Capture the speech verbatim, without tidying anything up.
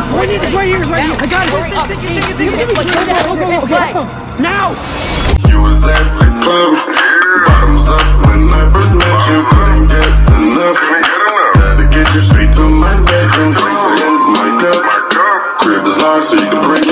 I need this right here, right here. I got it. Okay, now. You was at the club, bottoms up when I first met you. Couldn't get enough. Had to get you straight to my bedroom. Drinks in my cup. Crib is large, so you can bring